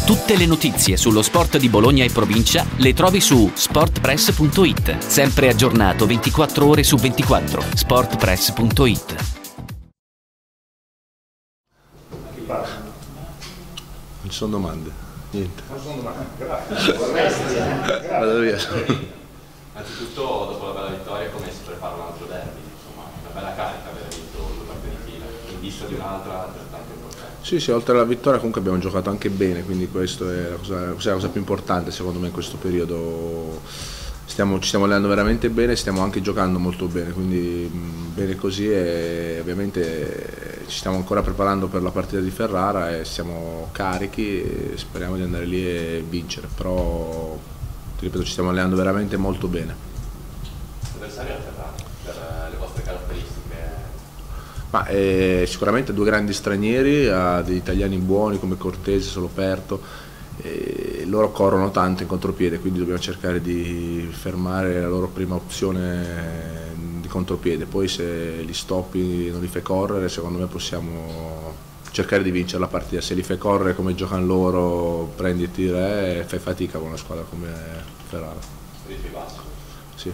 Tutte le notizie sullo sport di Bologna e provincia le trovi su sportpress.it. Sempre aggiornato 24 ore su 24. sportpress.it. Non ci sono domande, niente. Non sono domande, grazie. Vado via. Anzitutto, dopo la bella vittoria, come si prepara un altro derby? Insomma, una bella carica aver vinto 2 partite di fila, in vista di un'altra altrettanto importante. Sì, oltre alla vittoria comunque abbiamo giocato anche bene, quindi questo è la cosa più importante secondo me in questo periodo. Ci stiamo allenando veramente bene, stiamo anche giocando molto bene, quindi bene così, e ovviamente ci stiamo ancora preparando per la partita di Ferrara e siamo carichi e speriamo di andare lì e vincere, però ti ripeto, ci stiamo allenando veramente molto bene. L'avversario è Ferrara, per le vostre caratteristiche? Ma sicuramente 2 grandi stranieri, degli italiani buoni come Cortese, Soloperto. Loro corrono tanto in contropiede, quindi dobbiamo cercare di fermare la loro prima opzione di contropiede, poi se li stoppi e non li fai correre, secondo me possiamo cercare di vincere la partita. Se li fai correre come giocano loro, prendi e tira, e fai fatica con una squadra come Ferrara. Ritmi bassi? Sì.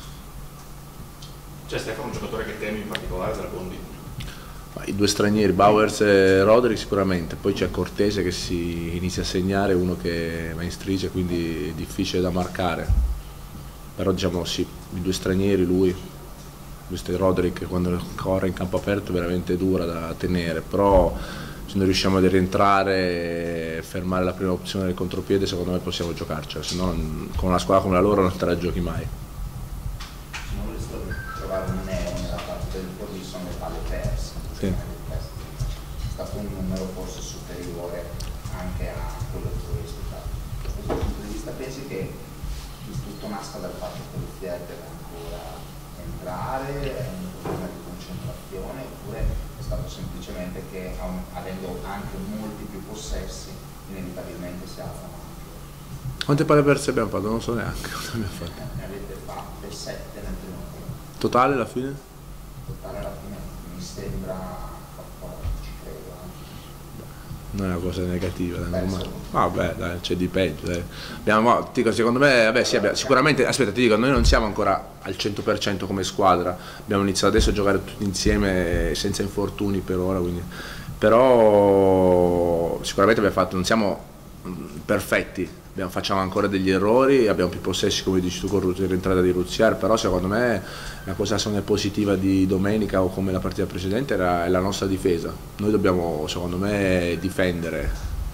C'è Stefano un giocatore che temi in particolare dal Bondi? I 2 stranieri, Bowers e Roderick sicuramente, poi c'è Cortese che si inizia a segnare, uno che va in striscia, quindi è difficile da marcare, però diciamo sì, i 2 stranieri, lui, questo Roderick quando corre in campo aperto è veramente dura da tenere, però se noi riusciamo a rientrare e fermare la prima opzione del contropiede, secondo me possiamo giocarcela, se no con una squadra come la loro non te la giochi mai. Non riesco a trovare un neo nella parte del Forlì, sono le palle perse. Sì. È stato un numero forse superiore anche a quello che voi aspettate. Da questo punto di vista pensi che il tutto nasca dal fatto che l'Uffier deve ancora entrare, è un problema di concentrazione, oppure è stato semplicemente che avendo anche molti più possessi inevitabilmente si alzano anche? Quante palle perse abbiamo fatto? Non so neanche quante abbiamo fatto. Ne avete fatte 7 nel primo tempo. Totale alla fine? Totale alla fine mi sembra 14, credo. Non è una cosa negativa, vabbè, dai, c'è di peggio. Dai. Dico, secondo me, vabbè, sì, sicuramente, aspetta, ti dico, noi non siamo ancora al 100% come squadra, abbiamo iniziato adesso a giocare tutti insieme senza infortuni per ora, quindi. Però sicuramente non siamo perfetti, facciamo ancora degli errori, abbiamo più possessi come dici tu con l'entrata di Ruzier, però secondo me la cosa positiva di domenica o come la partita precedente è la nostra difesa. Noi dobbiamo secondo me difendere,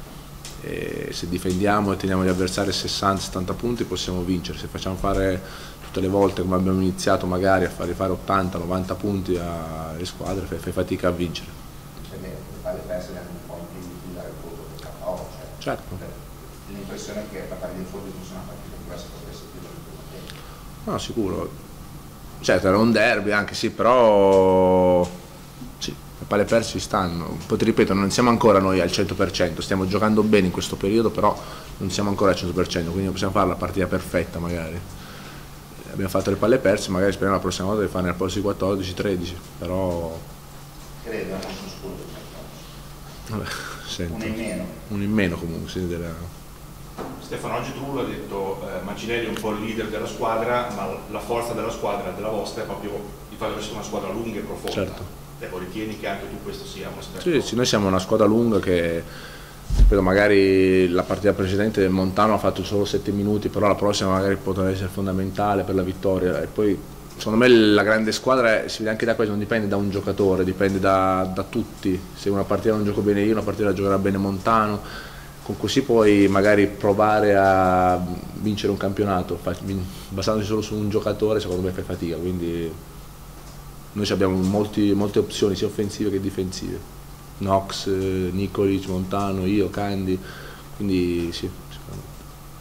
e se difendiamo e teniamo gli avversari a 60-70 punti possiamo vincere. Se facciamo fare tutte le volte come abbiamo iniziato magari a fargli fare 80-90 punti alle squadre, fai fatica a vincere. Le palle perse le hanno un po' impediti dare il voto del KO, cioè, Certo. l'impressione che la partita di Forlì fosse una partita diversa potesse più del primo tempo. No, sicuro. Certo, era un derby anche, sì, però sì, le palle perse ci stanno. Poi ti ripeto, non siamo ancora noi al 100%, stiamo giocando bene in questo periodo, però non siamo ancora al 100%, quindi non possiamo fare la partita perfetta magari. Abbiamo fatto le palle perse, magari speriamo la prossima volta di farne al posto di 14-13, però. Credo, non sono sicuro del Vabbè, sento. Uno in meno. Uno in meno comunque, sì, Stefano, oggi tu l'hai detto, Mancinelli è un po' il leader della squadra, ma la forza della squadra, della vostra, è proprio il fatto di essere una squadra lunga e profonda. Certo. Ecco, ritieni che anche tu questo sia un aspetto? Sì, noi siamo una squadra lunga che, ripeto, magari la partita precedente Montano ha fatto solo 7 minuti, però la prossima magari potrà essere fondamentale per la vittoria. E poi secondo me la grande squadra si vede anche da questo, non dipende da un giocatore, dipende da tutti. Se una partita non gioco bene io, una partita la giocherà bene Montano. Con così puoi magari provare a vincere un campionato, basandosi solo su un giocatore secondo me fai fatica, quindi noi abbiamo molte opzioni sia offensive che difensive, Knox, Nikolic, Montano, io, Candy, quindi sì, sicuramente.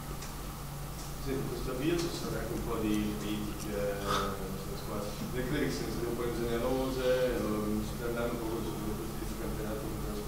Sì, in questo avvio ci sono anche un po' di critiche sulla squadra, le critiche sono state un po' ingenerose, non si sta andando un po' contro questo campionato come te lo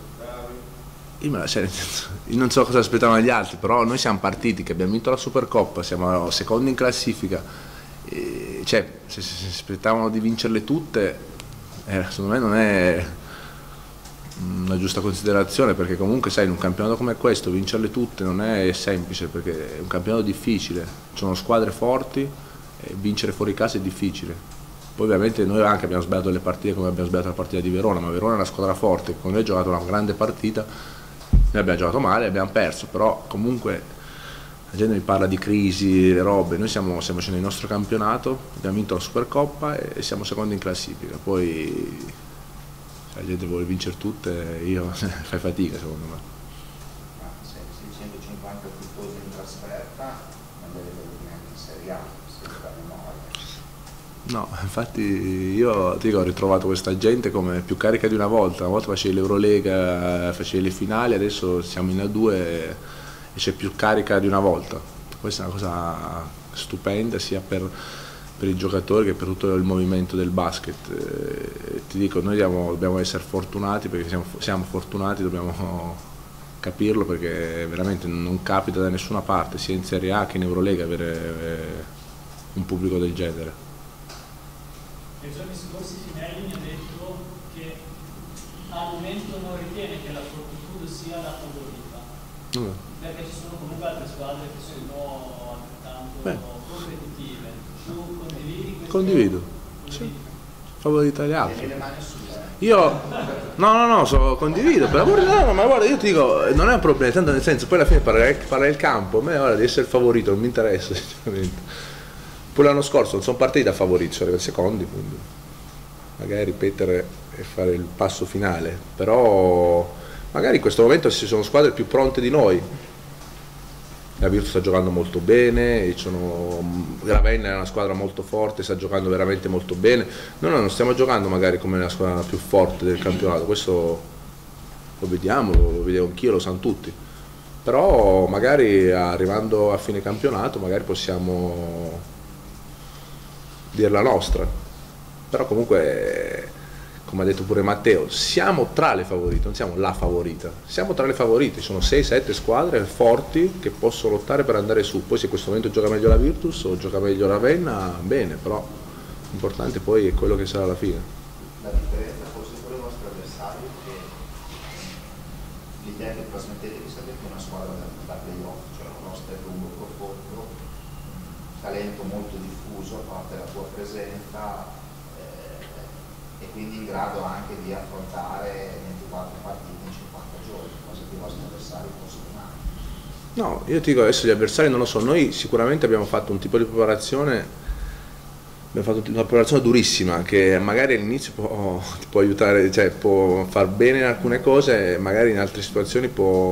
aspettavi? Non so cosa aspettavano gli altri, però noi siamo partiti che abbiamo vinto la Supercoppa, siamo secondi in classifica, cioè se aspettavano di vincerle tutte, secondo me una giusta considerazione, perché comunque sai, in un campionato come questo vincerle tutte non è semplice, perché è un campionato difficile, ci sono squadre forti e vincere fuori casa è difficile. Poi ovviamente noi anche abbiamo sbagliato le partite come abbiamo sbagliato la partita di Verona, ma Verona è una squadra forte, con noi ha giocato una grande partita, noi abbiamo giocato male e abbiamo perso, però comunque la gente mi parla di crisi, le robe, noi stiamo facendo il nostro campionato, abbiamo vinto la Supercoppa e siamo secondi in classifica, poi la gente vuole vincere tutte, io fai fatica secondo me. Ma se 650 tifosi in trasferta non deve vedere neanche in Serie A, se la memoria. No, infatti io ti dico, ho ritrovato questa gente come più carica di una volta facevi l'Eurolega, facevi le finali, adesso siamo in A2 e c'è più carica di una volta. Questa è una cosa stupenda sia per i giocatori che per tutto il movimento del basket. Ti dico, noi dobbiamo essere fortunati, perché siamo fortunati, dobbiamo capirlo, perché veramente non capita da nessuna parte, sia in Serie A che in Eurolega, avere un pubblico del genere. Nei giorni scorsi Finelli mi ha detto che al momento non ritiene che la Fortitudo sia la favorita, perché ci sono comunque altre squadre che sono altrettanto competitive. Tu condividi questo? Condivido, sì. Favorita agli altri. Io condivido, per amore, no, ma guarda, io ti dico, non è un problema, tanto nel senso, poi alla fine parla il campo, a me ora di essere il favorito non mi interessa sinceramente. Poi l'anno scorso non sono partiti da favoriti, sono arrivati secondi, quindi magari ripetere e fare il passo finale, però magari in questo momento ci sono squadre più pronte di noi. La Virtus sta giocando molto bene, Ravenna è una squadra molto forte, sta giocando veramente molto bene. Noi non stiamo giocando magari come la squadra più forte del campionato, questo lo vedo anch'io, lo sanno tutti. Però magari arrivando a fine campionato magari possiamo dire la nostra. Però comunque, come ha detto pure Matteo, siamo tra le favorite, non siamo la favorita, siamo tra le favorite, sono 6-7 squadre forti che possono lottare per andare su. Poi se in questo momento gioca meglio la Virtus o gioca meglio Ravenna, bene, però l'importante poi è quello che sarà alla fine. La differenza forse con i vostri avversari è che l'idea che trasmettete che siete una squadra da playoff, cioè la vostra è lungo, profondo, talento molto diffuso a parte la tua presenza, e quindi in grado anche di affrontare 24 partite in 50 giorni, cosa che i vostri avversari possono fare. No, io ti dico adesso gli avversari non lo so, noi sicuramente abbiamo fatto un tipo di preparazione, abbiamo fatto una preparazione durissima che magari all'inizio ti può aiutare, cioè può far bene in alcune cose, magari in altre situazioni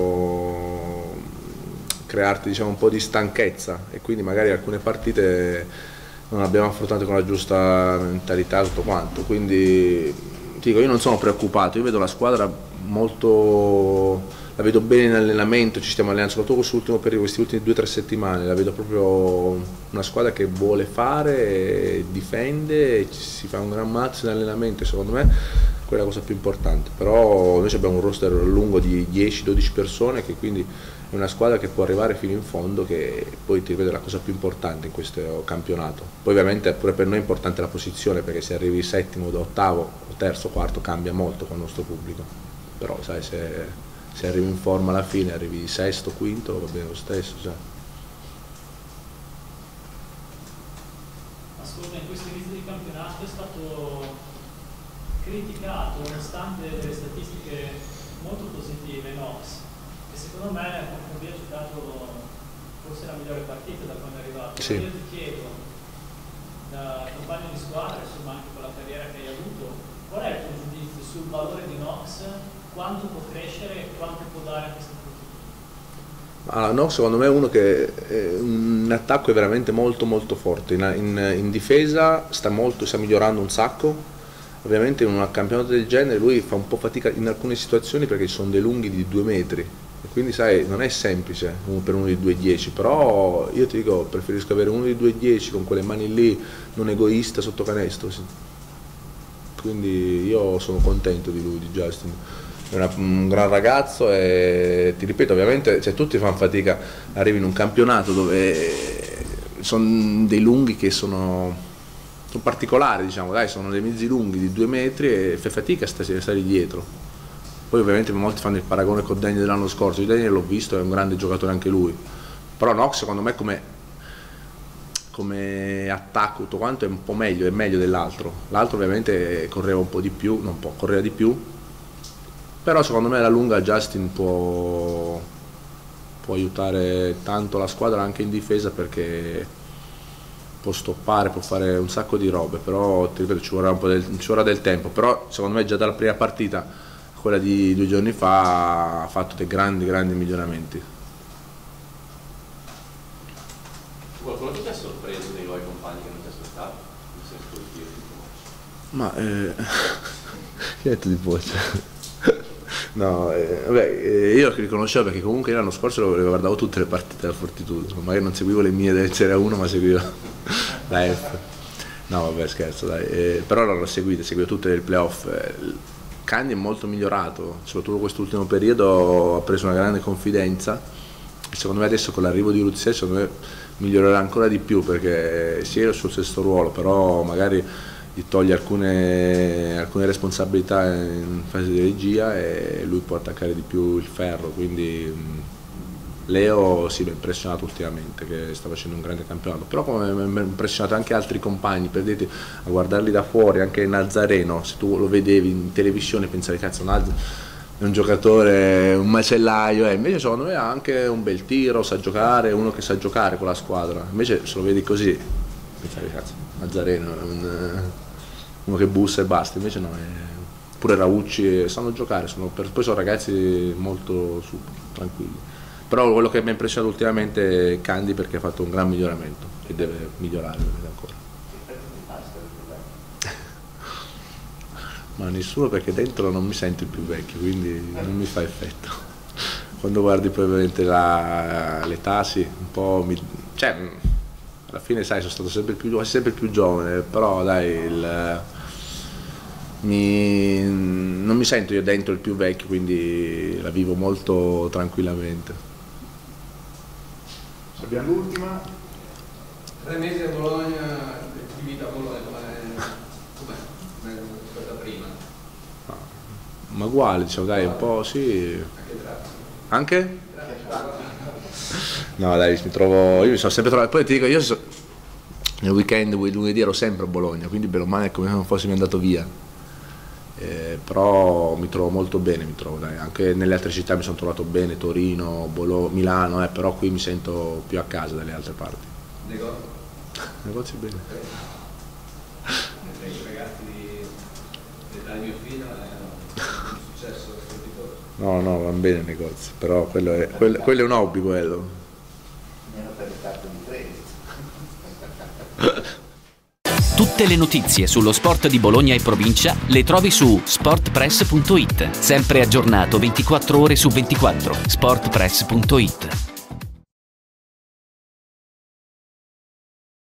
può crearti, diciamo, un po' di stanchezza, e quindi magari alcune partite non abbiamo affrontato con la giusta mentalità tutto quanto, quindi dico, io non sono preoccupato, io vedo la squadra molto, la vedo bene in allenamento, ci stiamo allenando soprattutto quest'ultimo periodo, queste ultime 2 o 3 settimane, la vedo proprio una squadra che vuole fare, difende, si fa un gran mazzo in allenamento, secondo me quella è la cosa più importante. Però noi abbiamo un roster lungo di 10-12 persone, che quindi è una squadra che può arrivare fino in fondo, che poi ti ripeto è la cosa più importante in questo campionato. Poi ovviamente pure per noi è importante la posizione, perché se arrivi settimo, ottavo, o terzo, quarto cambia molto con il nostro pubblico, però sai, se arrivi in forma alla fine, arrivi sesto, quinto, va bene lo stesso. Cioè. Ascolta, in questo inizio di campionato è stato criticato, nonostante delle statistiche molto positive, Knox, e secondo me Confordia ha giocato forse la migliore partita da quando è arrivato. Sì. Io ti chiedo, da compagno di squadra, insomma anche con la carriera che hai avuto, qual è il tuo giudizio sul valore di Knox, quanto può crescere e quanto può dare a questa partita? Allora, Knox secondo me è uno che in attacco è veramente molto molto forte, in difesa sta migliorando un sacco. Ovviamente in un campionato del genere lui fa un po' fatica in alcune situazioni, perché ci sono dei lunghi di 2 metri, e quindi sai, non è semplice per uno di 2,10, però io ti dico, preferisco avere uno di 2,10 con quelle mani lì, non egoista sotto canestro, sì. Quindi io sono contento di lui, di Justin, è un gran ragazzo, e ti ripeto, ovviamente cioè, tutti fanno fatica, arrivi in un campionato dove sono dei lunghi che sono particolari, diciamo, dai, sono dei mezzi lunghi di 2 metri e fai fatica a stare dietro. Poi ovviamente molti fanno il paragone con Daniel dell'anno scorso, io Daniel l'ho visto, è un grande giocatore anche lui, però Knox secondo me come attacco tutto quanto è un po' meglio, è meglio dell'altro. L'altro ovviamente correva un po' di più, non può, correva di più, però secondo me alla lunga Justin può aiutare tanto la squadra anche in difesa, perché può stoppare, può fare un sacco di robe, però ti ripeto ci vorrà del tempo, però secondo me già dalla prima partita, quella di 2 giorni fa, ha fatto dei grandi miglioramenti. Qualcuno ti ha sorpreso dei tuoi compagni che non ti aspettavi? Ma chi ha detto di voce? No, vabbè, io li conoscevo perché comunque l'anno scorso le guardavo tutte le partite della Fortitudo, magari non seguivo le mie del Serie 1 ma seguivo la F. No vabbè, scherzo dai, però l'ho seguivo tutte le playoff. Candy è molto migliorato, soprattutto quest'ultimo periodo ha preso una grande confidenza e secondo me adesso con l'arrivo di Ruzier secondo me migliorerà ancora di più, perché sì è il suo sesto ruolo, però magari gli toglie alcune responsabilità in fase di regia e lui può attaccare di più il ferro, quindi Leo sì mi ha impressionato ultimamente, che sta facendo un grande campionato, però come mi ha impressionato anche altri compagni, per dirti, a guardarli da fuori, anche Nazareno, se tu lo vedevi in televisione pensavi cazzo Nazareno è un giocatore, un macellaio, invece secondo me ha anche un bel tiro, sa giocare, uno che sa giocare con la squadra, invece se lo vedi così pensavi cazzo Nazareno è uno che bussa e basta, invece no, pure Raucci sanno giocare, poi sono ragazzi molto tranquilli. Però quello che mi ha impressionato ultimamente è Candy, perché ha fatto un gran miglioramento e deve migliorare ancora. Ma nessuno, perché dentro non mi sento il più vecchio, quindi non mi fa effetto. Quando guardi poi ovviamente l'età sì, un po' cioè alla fine sai sono stato sempre il più giovane, però dai non mi sento io dentro il più vecchio, quindi la vivo molto tranquillamente. Abbiamo l'ultima. 3 mesi a Bologna, vita a Bologna, com'è rispetto a prima? Ma uguale, diciamo, dai, un po' sì. Anche? No dai, io mi sono sempre trovato, poi ti dico, io nel weekend, lunedì ero sempre a Bologna, quindi bene o male è come se non fossi andato via. Però mi trovo molto bene, dai. Anche nelle altre città mi sono trovato bene, Torino, Milano, però qui mi sento più a casa dalle altre parti. Negozi bene. I ragazzi dell'età di mio figlio è un successo strepitoso. No, vanno bene i negozi, però quello è un hobby quello. Meno per le carte di credito. Tutte le notizie sullo sport di Bologna e provincia le trovi su sportpress.it. Sempre aggiornato 24 ore su 24. sportpress.it.